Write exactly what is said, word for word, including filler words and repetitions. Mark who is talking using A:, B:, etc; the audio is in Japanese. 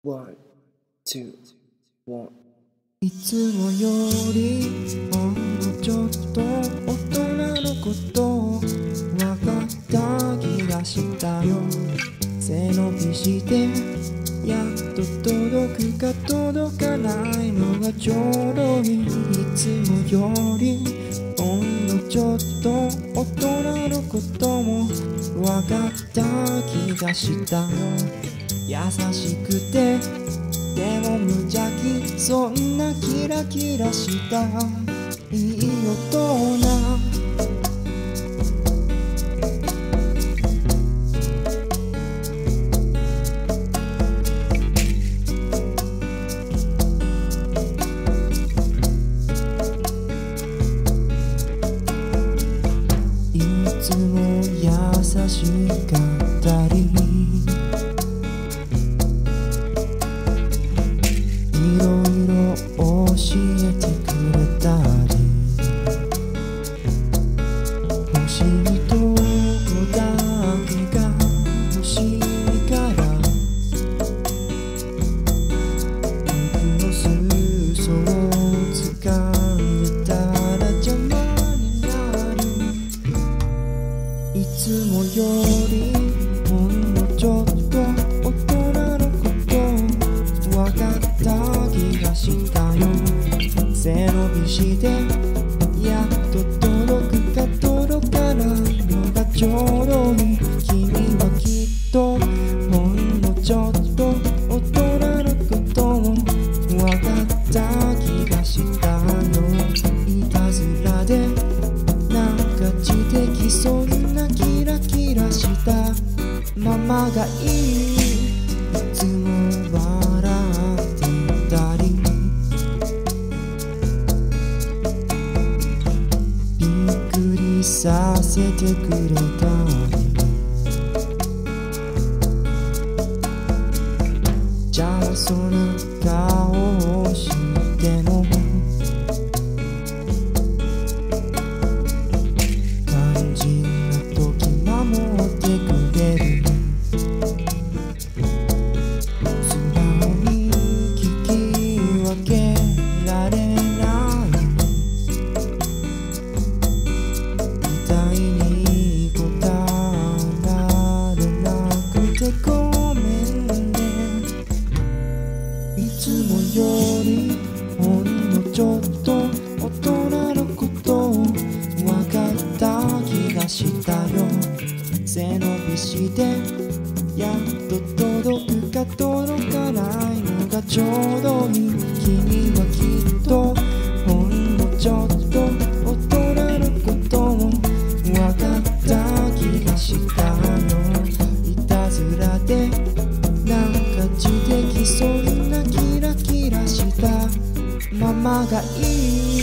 A: One, two, one.
B: いつもよりほんのちょっと大人のことを分かった気がしたよ。背伸びしてやっと届くか届かないのがちょうどいい。いつもよりほんのちょっと大人のことも分かった気がしたよ。優しくてでも無邪気、そんなキラキラしたいい大人。いつも優しかったりいろいろ教えてくれたり、欲しいとこだけが欲しいから僕の裾を掴んでたら邪魔になる。いつもよりほんのちょっと大人のこと分かった気がしたよ。背伸びしてやっと届くか届かないのがちょうどいい。君はきっとほんのちょっと大人のことも分かった気がしたよ。いたずらでなんか知的そんなキラキラしたママがいい。いつも笑ってたりびっくりさせてくれたり、邪魔そうな顔をしても肝心な時守ってくれる。素直に聞き分けられない期待に応えられなくてごめんね。いつもよりほんのちょっと大人のことを分かった気がしたよ。背伸びしてやっと届くか届かないのがちょうどいい。君はきっとほんのちょっと大人のことも分かった気がしたよ。いたずらでなんか知的そんなキラキラしたママがいい。